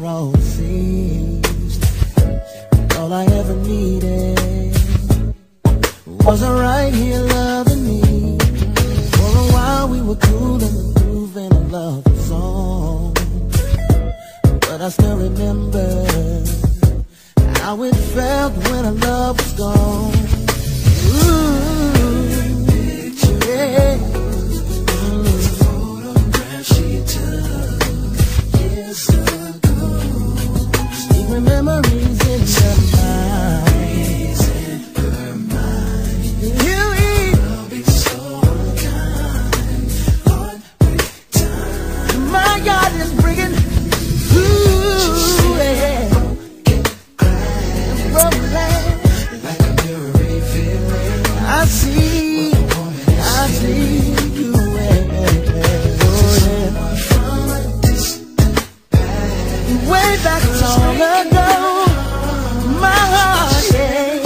all it seems. All I ever needed was her right here loving me. For a while we were cool in the groove and a love song, but I still remember how it felt when our love was gone. Ooh, yeah. It's a photograph she took years ago. Secret memories in her mind. You will be so kind. Heartbreak time. My God is bringing. Ooh, yeah. Like a mirror refilling. I see you, from a distant past. Way back long ago, my heart, yeah.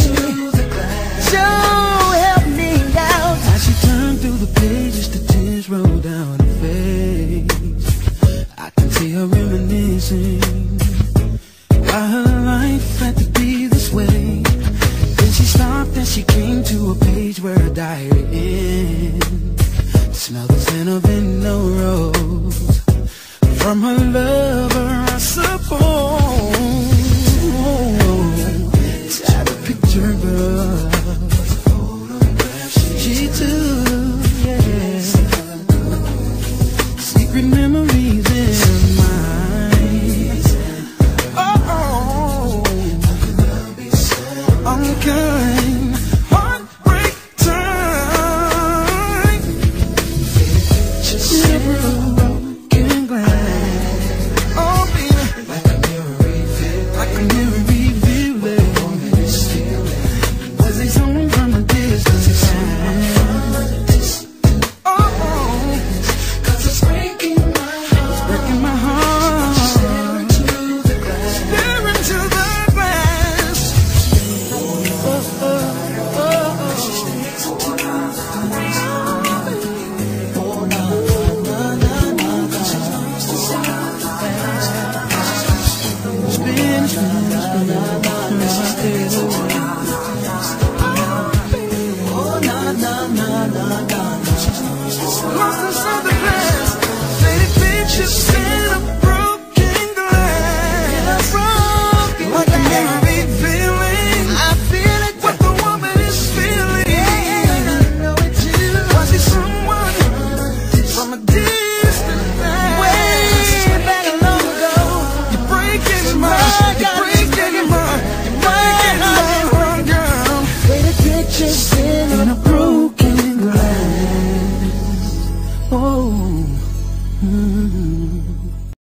Sure help me out. As she turned through the pages, the tears rolled down her face. I can see her reminiscing why her life had to be this way. Then she stopped and she came to a page where her diary ends. Smell the scent of no rose from her lover, I suppose. Had a picture of she took, yeah. Secret memories in her mind. I'm the kind heartbreak time. Never broken glass. Oh, baby, like a mirror revealing. Was they someone from a distance? Oh, 'cause it's breaking my heart. It's breaking my heart. Stare into the glass. Stare into the glass. Lost inside the past, faded pictures.